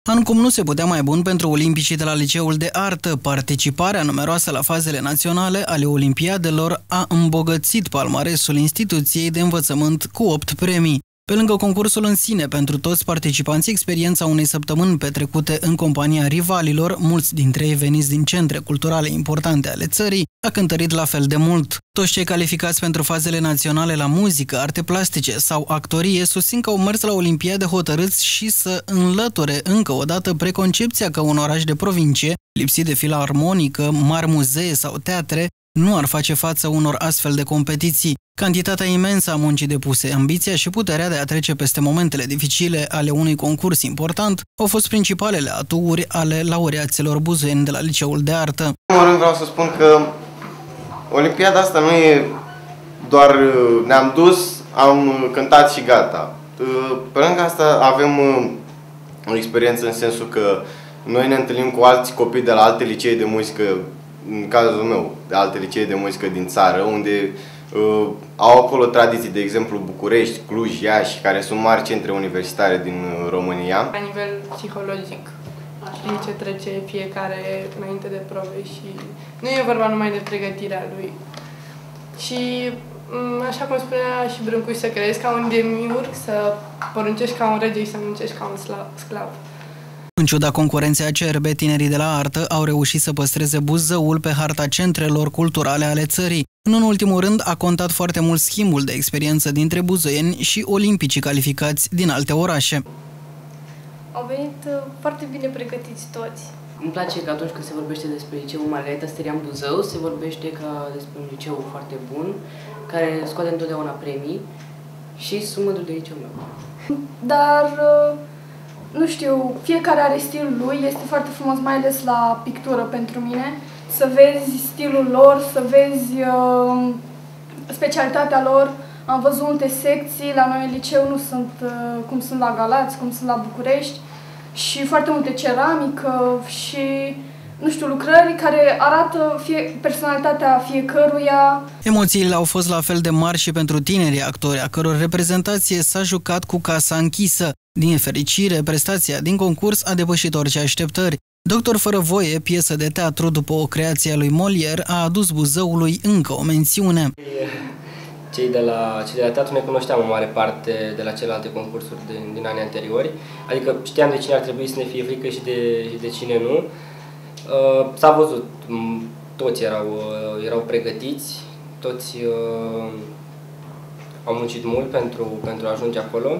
An cum nu se putea mai bun pentru olimpicii de la Liceul de Artă. Participarea numeroasă la fazele naționale ale olimpiadelor a îmbogățit palmaresul instituției de învățământ cu 8 premii. Pe lângă concursul în sine, pentru toți participanții, experiența unei săptămâni petrecute în compania rivalilor, mulți dintre ei veniți din centre culturale importante ale țării, a cântărit la fel de mult. Toți cei calificați pentru fazele naționale la muzică, arte plastice sau actorie susțin că au mers la olimpiade hotărâți și să înlăture încă o dată preconcepția că un oraș de provincie, lipsit de filarmonică, mari muzee sau teatre, nu ar face față unor astfel de competiții. Cantitatea imensă a muncii depuse, ambiția și puterea de a trece peste momentele dificile ale unui concurs important au fost principalele aturi ale laureaților buzoieni de la Liceul de Artă. În primul rând vreau să spun că Olimpiada asta nu e doar ne-am dus, am cântat și gata. Pe lângă asta avem o experiență în sensul că noi ne întâlnim cu alți copii de la alte licee de muzică, în cazul meu, de alte licee de muzică din țară, unde au acolo tradiții, de exemplu București, Cluj, Iași, care sunt mari centre universitare din România. La nivel psihologic, știi ce trece fiecare înainte de probe și nu e vorba numai de pregătirea lui. Și așa cum spunea și Brâncuș, să crezi ca un demiurg, să poruncești ca un rege și să muncești ca un sclav. În ciuda concurenței acerbe, tinerii de la artă au reușit să păstreze Buzăul pe harta centrelor culturale ale țării. Nu în ultimul rând, a contat foarte mult schimbul de experiență dintre buzoieni și olimpicii calificați din alte orașe. Au venit foarte bine pregătiți toți. Îmi place că atunci când se vorbește despre liceul Margareta Sterian Buzău, se vorbește ca despre un liceu foarte bun, care scoate întotdeauna premii și sunt mândru de liceul meu. Dar, nu știu, fiecare are stilul lui, este foarte frumos, mai ales la pictură pentru mine. Să vezi stilul lor, să vezi specialitatea lor. Am văzut multe secții, la noi în liceu nu sunt cum sunt la Galați, cum sunt la București, și foarte multe ceramică și, nu știu, lucrări care arată personalitatea fiecăruia. Emoțiile au fost la fel de mari și pentru tinerii actori, a căror reprezentație s-a jucat cu casa închisă. Din fericire, prestația din concurs a depășit orice așteptări. Doctor fără voie, piesă de teatru după o creație a lui Molière, a adus Buzăului încă o mențiune. Cei de la teatru ne cunoșteam în mare parte de la celelalte concursuri din anii anteriori, adică știam de cine ar trebui să ne fie frică și de cine nu. S-a văzut, toți erau pregătiți, toți au muncit mult pentru a ajunge acolo.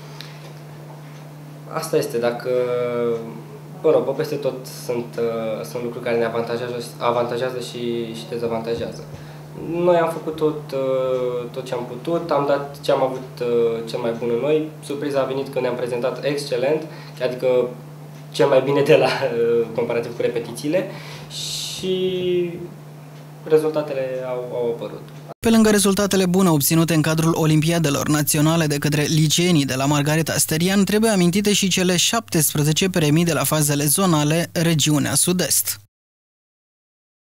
Asta este, dacă peste tot sunt lucruri care ne avantajează și dezavantajează. Noi am făcut tot ce am putut, am dat ce am avut cel mai bun în noi. Surpriza a venit când ne-am prezentat excelent, adică cel mai bine de la comparativ cu repetițiile, și rezultatele au apărut. Pe lângă rezultatele bune obținute în cadrul Olimpiadelor Naționale de către liceenii de la Margareta Sterian, trebuie amintite și cele 17 premii de la fazele zonale Regiunea Sud-Est.